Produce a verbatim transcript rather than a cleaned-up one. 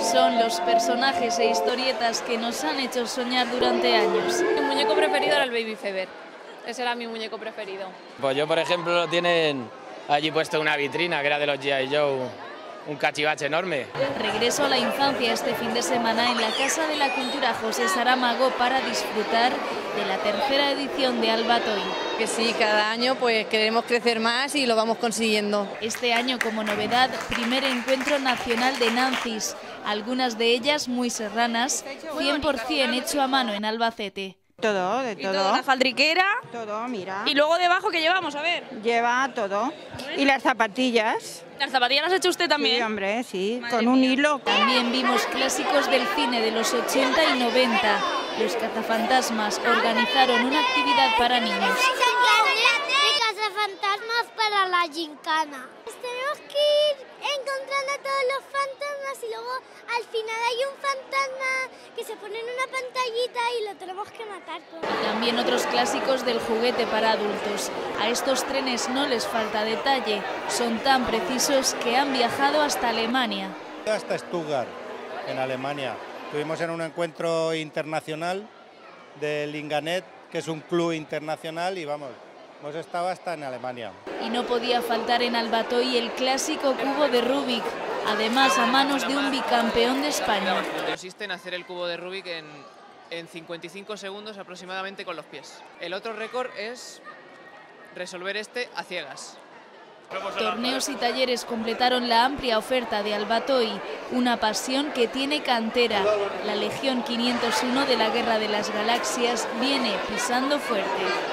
Son los personajes e historietas que nos han hecho soñar durante años. Mi muñeco preferido era el Baby Feber. Ese era mi muñeco preferido. Pues yo, por ejemplo, tienen allí puesto una vitrina que era de los G I Joe, un cachivache enorme. Regreso a la infancia este fin de semana en la Casa de la Cultura José Saramago para disfrutar de la tercera edición de Alba Toy. Que sí, cada año pues queremos crecer más y lo vamos consiguiendo. Este año como novedad, primer encuentro nacional de Nancis, algunas de ellas muy serranas, cien por cien hecho a mano en Albacete. Todo, de todo. Y todo, la faldriquera. Todo, mira. Y luego debajo, ¿qué llevamos? A ver. Lleva todo. Y las zapatillas. ¿Las zapatillas las ha hecho usted también? Sí, hombre, sí, Madre con un mía. hilo. También vimos clásicos del cine de los ochenta y noventa. Los cazafantasmas organizaron una actividad para niños. De cazafantasmas para la gincana. Tenemos que ir encontrando a todos los fantasmas y luego al final hay un fantasma que se pone en una pantallita y lo tenemos que matar. Y también otros clásicos del juguete para adultos. A estos trenes no les falta detalle. Son tan precisos que han viajado hasta Alemania. Hasta Stuttgart, en Alemania. Estuvimos en un encuentro internacional del Inganet, que es un club internacional, y vamos, hemos estado hasta en Alemania. Y no podía faltar en Alba Toy el clásico cubo de Rubik, además a manos de un bicampeón de España. Consiste en hacer el cubo de Rubik en, en cincuenta y cinco segundos aproximadamente con los pies. El otro récord es resolver este a ciegas. Torneos y talleres completaron la amplia oferta de Alba Toy, una pasión que tiene cantera. La Legión quinientos uno de la Guerra de las Galaxias viene pisando fuerte.